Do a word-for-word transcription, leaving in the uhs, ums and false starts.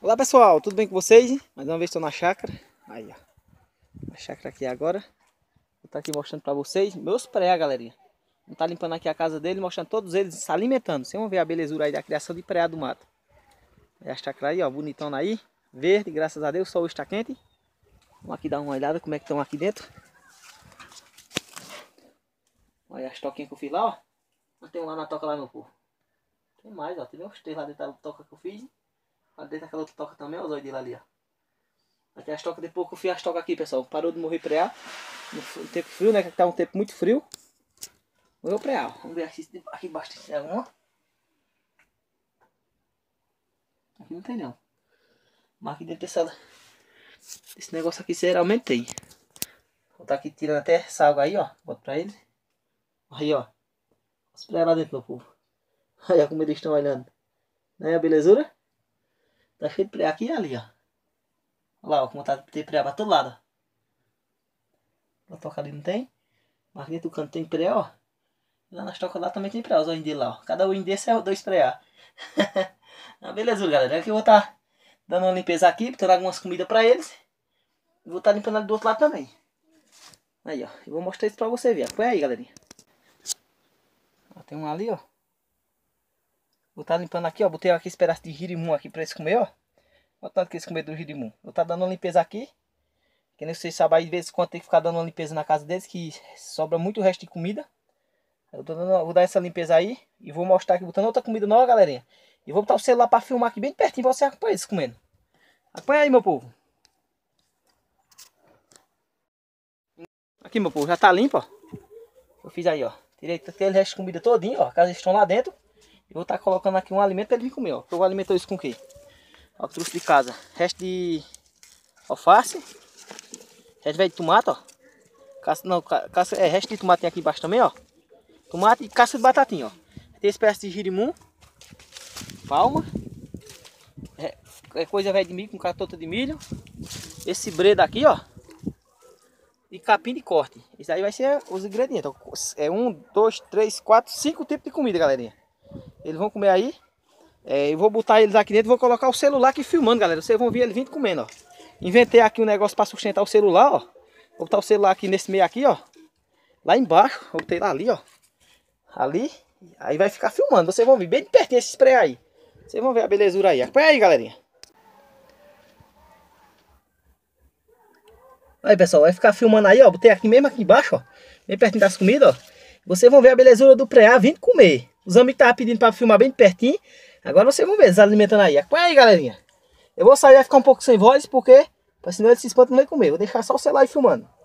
Olá pessoal, tudo bem com vocês? Mais uma vez estou na chácara. Aí ó, a chácara aqui agora. Vou estar aqui mostrando para vocês meus preá, galerinha. Vou estar limpando aqui a casa dele, mostrando todos eles se alimentando. Vocês vão ver a belezura aí da criação de preá do mato. É a chácara aí ó, bonitona aí, verde, graças a Deus, o sol está quente. Vamos aqui dar uma olhada como é que estão aqui dentro. Olha as toquinhas que eu fiz lá ó. Tem um lá na toca lá meu povo. Tem mais ó, tem uns três lá dentro da toca que eu fiz. Lá dentro daquela outra toca também, olha os olhos dele ali, ó. Aqui as tocas, depois que eu fiz as tocas aqui, pessoal. Parou de morrer preá. No tempo frio, né? Que tá um tempo muito frio. Morreu preá. Vamos ver aqui, aqui embaixo tem alguma. Aqui não tem não. Mas aqui dentro dessa, desse negócio aqui geralmente tem. Vou estar aqui tirando até essa água aí, ó. Bota pra eles. Aí, ó. Os preá lá dentro, meu povo. Olha como eles estão olhando. Não é a belezura? Tá cheio de preá aqui e ali, ó. Olha lá, ó, como tá de preá pra todo lado. A toca ali não tem. Mas dentro do canto tem preá, ó. Lá nas tocas lá também tem preá, os olhinhos dele lá, ó. Cada olhinho desse é dois preá. Ah, beleza, galera. Aqui eu vou estar tá dando uma limpeza aqui, botando algumas comidas pra eles. E vou estar tá limpando ali do outro lado também. Aí, ó. Eu vou mostrar isso pra você ver. Põe aí, galerinha. Ó, tem um ali, ó. Vou estar tá limpando aqui, ó. Botei aqui esse pedaço de girimum aqui pra eles comer, ó. Olha o tanto que eles comeram do girimum. Vou estar tá dando uma limpeza aqui. Que nem vocês sabem, às vezes quando tem que ficar dando uma limpeza na casa deles, que sobra muito resto de comida. Eu tô dando, vou dar essa limpeza aí e vou mostrar aqui, botando outra comida nova, galerinha. E vou botar o celular para filmar aqui bem pertinho pra você acompanhar eles comendo. Acompanha aí, meu povo. Aqui, meu povo, já tá limpo, ó. Eu fiz aí, ó. Tirei aquele resto de comida todinho, ó. Caso eles estão lá dentro. E vou estar tá colocando aqui um alimento para eles virem comer, ó. Eu vou alimentar isso com o quê? Ó, trouxe de casa. Resto de alface. Resto de tomate, ó. Casca, não, casca, é, resto de tomate tem aqui embaixo também, ó. Tomate e casca de batatinha, ó. Tem esse pedaço de girimum. Palma. É, é coisa velha de milho com catota de milho. Esse breda aqui, ó. E capim de corte. Isso aí vai ser os ingredientes. É um, dois, três, quatro, cinco tipos de comida, galerinha. Eles vão comer aí. É, eu vou botar eles aqui dentro. Vou colocar o celular aqui filmando, galera. Vocês vão ver eles vindo comendo, ó. Inventei aqui um negócio para sustentar o celular, ó. Vou botar o celular aqui nesse meio aqui, ó. Lá embaixo. Vou botar lá ali, ó. Ali. Aí vai ficar filmando. Vocês vão ver bem de pertinho esse spray aí. Vocês vão ver a belezura aí. Acompanha aí, galerinha. Aí, pessoal. Vai ficar filmando aí, ó. Botei aqui mesmo aqui embaixo, ó. Bem pertinho das comidas, ó. Vocês vão ver a belezura do preá vindo comer. Os amigos estavam pedindo para filmar bem de pertinho. Agora vocês vão ver eles alimentando aí. Acompanha aí, galerinha. Eu vou sair, vai ficar um pouco sem voz, porque... Senão eles se espantam e não vai comer. Vou deixar só o celular aí filmando.